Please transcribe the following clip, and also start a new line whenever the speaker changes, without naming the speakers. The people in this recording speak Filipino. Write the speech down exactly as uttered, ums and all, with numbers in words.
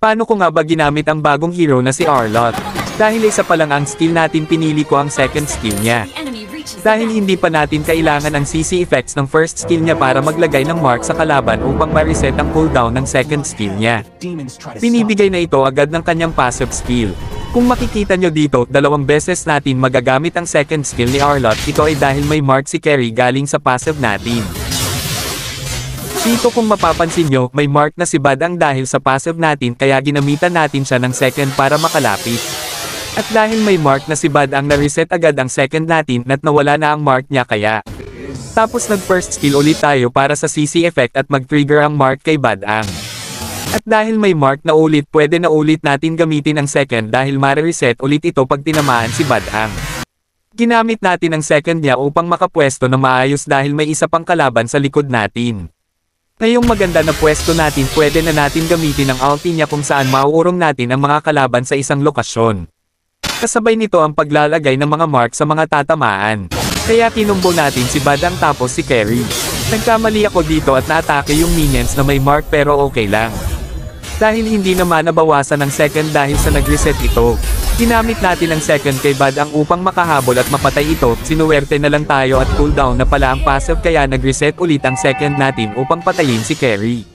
Paano ko nga ba ginamit ang bagong hero na si Arlott? Dahil isa pa lang ang skill natin, pinili ko ang second skill niya. Dahil hindi pa natin kailangan ang C C effects ng first skill niya para maglagay ng mark sa kalaban upang ma-reset ang cooldown ng second skill niya. Binibigay na ito agad ng kanyang passive skill. Kung makikita nyo dito, dalawang beses natin magagamit ang second skill ni Arlott. Ito ay dahil may mark si Kerry galing sa passive natin. Dito kung mapapansin nyo, may mark na si Bud ang dahil sa passive natin, kaya ginamitan natin siya ng second para makalapit. At dahil may mark na si Bud ang na-reset agad ang second natin at nawala na ang mark niya kaya. Tapos nag first skill ulit tayo para sa C C effect at mag-trigger ang mark kay Bud ang. At dahil may mark na ulit, pwede na ulit natin gamitin ang second dahil ma-reset ulit ito pag tinamaan si Bud ang. Ginamit natin ang second niya upang makapwesto na maayos dahil may isa pang kalaban sa likod natin. Ngayong maganda na pwesto natin, pwede na natin gamitin ang ulti niya kung saan mauurong natin ang mga kalaban sa isang lokasyon. Kasabay nito ang paglalagay ng mga mark sa mga tatamaan. Kaya kinumbo natin si Bud ang tapos si Kerry. Nagkamali ako dito at naatake yung minions na may mark pero okay lang. Dahil hindi naman nabawasan ng second dahil sa nag-reset ito. Ginamit natin ang second kay Bud ang upang makahabol at mapatay ito. Sinuwerte na lang tayo at cooldown na pala ang passive kaya nag-reset ulit ang second natin upang patayin si Kerry.